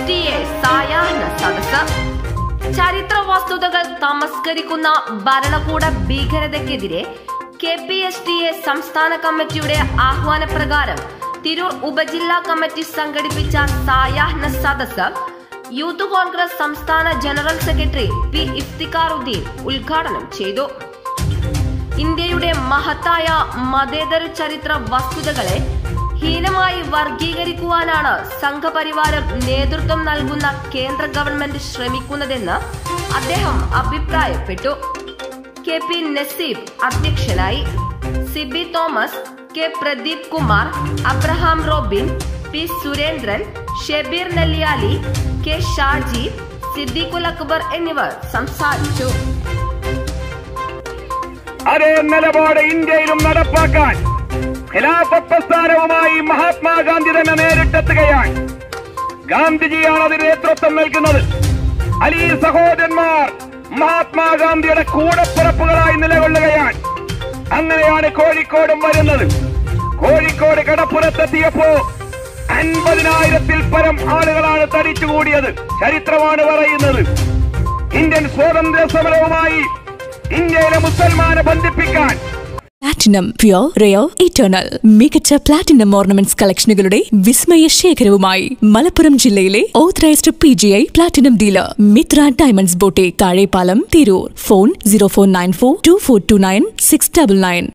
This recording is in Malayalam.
KPSTA സായാഹ്ന സദസ്സ്. ചരിത്ര വസ്തുതകൾ തമസ്കരിക്കുന്ന ഭരണകൂട ഭീകരതയ്ക്കെതിരെ KPSTA സംസ്ഥാന കമ്മിറ്റിയുടെ ആഹ്വാനപ്രകാരം തിരൂർ ഉപജില്ലാ കമ്മിറ്റി സംഘടിപ്പിച്ച സായാഹ്ന സദസ്സ് യൂത്ത് കോൺഗ്രസ് സംസ്ഥാന ജനറൽ സെക്രട്ടറി പി ഇഫ്തിഖാറുദ്ദീൻ ഉദ്ഘാടനം ചെയ്തു. ഇന്ത്യയുടെ മഹത്തായ മതേതര ചരിത്ര വസ്തുതകളെ ഹീനമായി വർഗീകരിക്കുവാനാണ് സംഘപരിവാരം നേതൃത്വം നൽകുന്ന കേന്ദ്ര ഗവൺമെന്റ് ശ്രമിക്കുന്നതെന്ന് അദ്ദേഹം അഭിപ്രായപ്പെട്ടു. KP നസീബ് അധ്യക്ഷനായി. Sibi Thomas, K Pradeep Kumar, Abraham Robin, P Surendran, Shebeer Nelliyali, K Shaji, Siddiqul Akbar എന്നിവർ സംസാരിച്ചു. അതേ നിലപാട് ഇന്ത്യയിലും നടപ്പാക്കാൻ ഖിലാഫത്ത് പ്രസ്ഥാനവുമായി മഹാത്മാഗാന്ധി തന്നെ നേരിട്ടെത്തുകയാണ്. ഗാന്ധിജിയാണ് അതിന് നേതൃത്വം നൽകുന്നത്. അലി സഹോദരന്മാർ മഹാത്മാഗാന്ധിയുടെ കൂടപ്പിറപ്പുകളായി നിലകൊള്ളുകയാണ്. അങ്ങനെയാണ് കോഴിക്കോടും വരുന്നത്. കോഴിക്കോട് കടപ്പുറത്തെത്തിയപ്പോ 50,000-ൽ പരം ആളുകളാണ് തടിച്ചുകൂടിയത്. ചരിത്രമാണ് പറയുന്നത്. ഇന്ത്യൻ സ്വാതന്ത്ര്യ സമരവുമായി ഇന്ത്യയിലെ മുസൽമാനെ ബന്ധിപ്പിക്കാൻ പ്ലാറ്റിനം പ്യൂർ റെയർ ഇറ്റേണൽ മികച്ച പ്ലാറ്റിനം ഓർണമെന്റ്സ് കളക്ഷനുകളുടെ വിസ്മയ ശേഖരവുമായി മലപ്പുറം ജില്ലയിലെ authorised PGI platinum dealer Mithra diamonds boutique, Thazhepalam, Tirur. Phone 04942429 699.